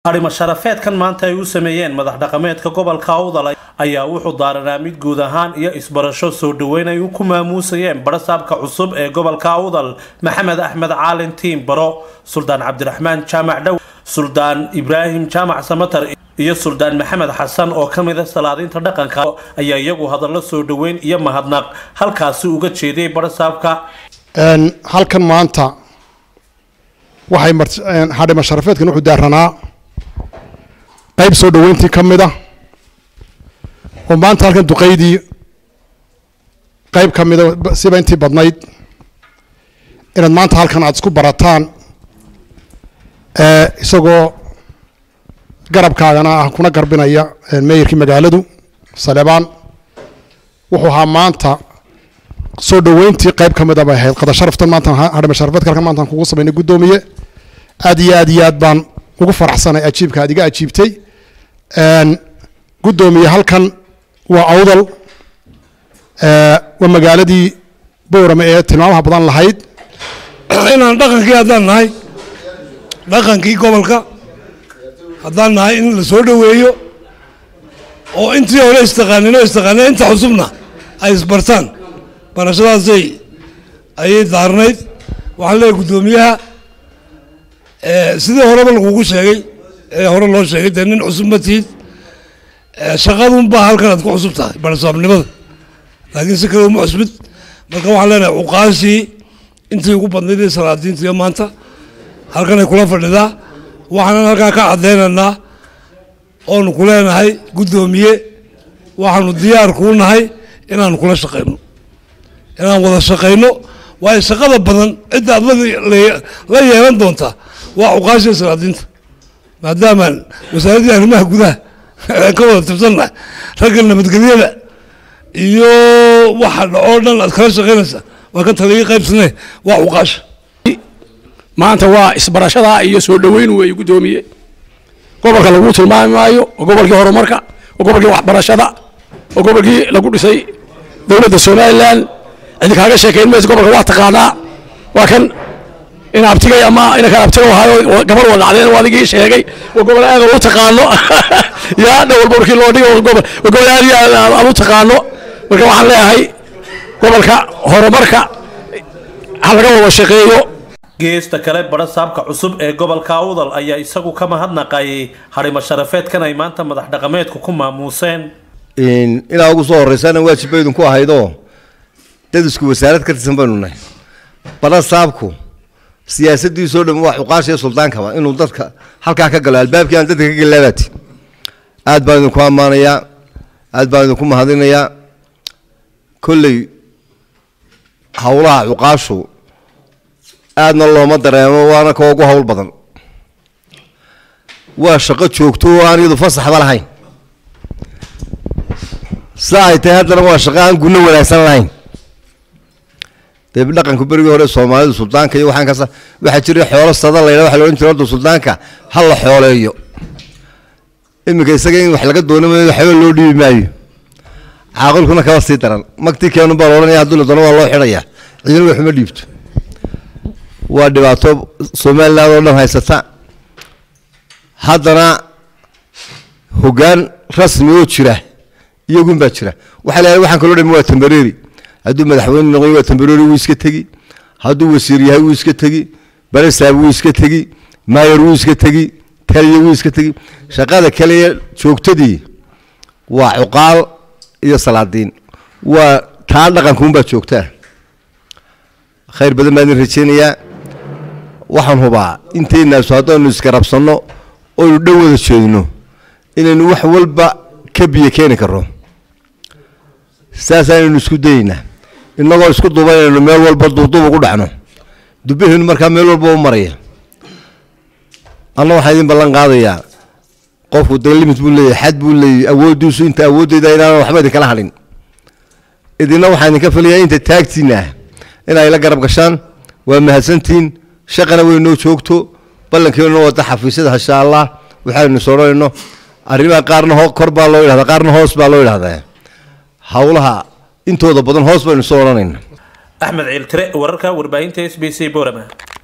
harimo sharafeedkan maanta ay u sameeyeen madax dhaqameedka gobolka Awdal ayaa wuxuu daaranaa mid guud ahaan iyo isbarasho soo dhaweyn ay ku maamuusayeen barasaabka cusub ee gobolka Awdal Maxamed Axmed Caalin Tiimbaro Suldaan Cabdiraxmaan Jaamac Dhaw Suldaan Ibraahim Jaamac Samatar iyo Suldaan Maxamed Xasan oo kamid ah salaadinta dhaqanka ayaa iyagu hadallo soo dhaweyn iyo mahadnaq halkaas uga jeeday barasaabka halkan maanta waxay harimo sharafeedkan wuxuu daaranaa qayb soo dhaweyntii kamid ah oo maanta halkan duqeydii qayb kamid ah siba intii badnayd inaad maanta halkan aad isku barataan isagoo garabkaagana ah kuna garbinaya meeyirkii magaaladu Salebaan wuxuu ahaa maanta soo dhaweyntii qayb kamid ah bay ahayd qada sharaftan maanta harimo sharafeedka halkan maanta kugu sameeyay gudoomiye aad iyo aad baan ugu faraxsanay ajiibka adiga ajiibtay gudoomiye halkan waa Awdal waa magaaladii Boorama ee tilmaamaha badan lahayd inaan dhaqankii hadaan nahay dhaqankii gobolka hadaan nahay in la soo dhaweeyo oo intii hore istaqaanino inta cusubna ay isbartaan barashadaasay ayay daarnayd waxaan leeyahay gudoomiyaha sidii horeba lagugu sheegay hore loo sheegay dee nin cusub ma tihid shaqadunbaa halkan aad ku cusub tahay barasaabnimada laakiin si kale uma cusbid marka waxaan leenahay cuqaashii intii ugu badnayd ee salaadiinta iyo maanta halkan ay kula fadhidaa waxaanan halkaa ka caddaynaynaa oonu ku leenahay gudoomiye waxaanu diyaar kuu nahay inaanu kula shaqayno inaan wada shaqayno waayo shaqada badan cidda aad la yeelan doontaa waa cuqaashii salaadiinta maadaamaan wasaaraddii arrimaha gudaha ka wada tirsannahay ragga nabadgelyada iyo waxa dhacoo dhan aad kala shaqaynaysaa waa kan taliga qaybsanay waa cuqaasha maanta waa isbarashada iyo soo dhaweyn weey gudoomiye gobolka lagu tilmaami maayo gobolkii horumarka gobolkii waxbarashada gobolkii lagu dhisay dawladda Soomaaliland cid kaaga sheekeyn mees gobolka wax taqaanaa waa kan in abtigay ama in ka abtigo hayo gabar wada dhacdeen wadigii sheegay gobol aad u taqaano yaa dhawr borkii loo dhigo gobol aad u taqaano marka waxaan leeyahay gobolka horumarka halaga wada shaqeeyo geesta kale barasaabka cusub ee gobolka Awdal ayaa isagu ka mahadnaqay harimo sharafeedkan ay maanta madax dhaqameedku ku maamuuseen ilaa ugu soo horeysana waajibaydun ku ahaydo dad isku wasaarad ka tirsan baynu nahay barasaabku siyaasadii soo dhan wax uqaashay suldaanka inuu dadka halka ka galo albaabkii aan dadka ka galaabati aad baan idinku amaanaya aad baan idinku mahadinaya kulli hawlaha uqaashu aadna looma dareemo waana ka ugu hawl badan waa shaqo joogto aan iyadu fasaxba lahayn saaytay haddana waa shaqo aan guna wanaagsan lahayn dib dhaqanku berigii hore Soomaalidu suldaanka iyo waxaan ka waxa jiray xoolo sada leeyahay waxa loo intirood suldaanka hal la xooleeyo imika isaga in wax laga doonayo waxa loo dhibi maayo caaqilkuna ka sii daran magtii keenu baa oranaya haduu la doono waa loo xirayaa ciidan wax ma dhiibto waa dhibaato Soomaaliland oo dhan haysata haddana hoggaan rasmi oo jira iyagu baa jira waxa la waxaan kala dhameeyay waa tambareeri hadduu madaxweyne noqdo waa tambareeri uu iska tagi hadduu wasiir yahay uu iska tagi barasaab uu iska tagi maayar uu iska tagi taliye uu iska tagi shaqada kale joogtadii waa cuqaal iyo salaadiin waa taa dhaqanku baa joogtaa khayr badan baan rajeynayaa waxaan hubaa inteena soo hadaynu iska rabsano oo dhawada jeedino inaynu wax walba ka biyo keeni karno saasaynu isku daynaa inagoo isku duubayno meel walba duuduub ugu dhacno dubaheenu marka meel walba u maraya waxaan idin ballan qaadayaa qofku limit buu leeyahay xad buu leeyahay awoodiisu inta awoodeeda inaan waxba idin kala hadhin idina waxaan idin ka filayaa inta taagtiina inay la garab gashaan waa mahadsantiin shaqana way noo joogto ballankeenu wada xafiisyada insha Allah waxaanu soo roonayno arrimaha qaarna kor baa loo yiraahdaa qaarna hoos baa loo yiraahdaa hawlaha intooda badan hoos baynu soo roonayna Axmed Ciil Tire wararka warbaahinta SBC Boorama